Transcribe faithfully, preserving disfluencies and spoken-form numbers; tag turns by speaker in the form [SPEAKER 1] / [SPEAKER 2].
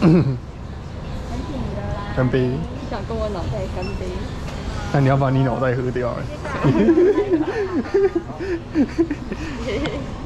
[SPEAKER 1] 干净的啦。
[SPEAKER 2] 干杯！
[SPEAKER 1] 想跟我脑袋干杯？
[SPEAKER 2] 那你要把你脑袋喝掉哎。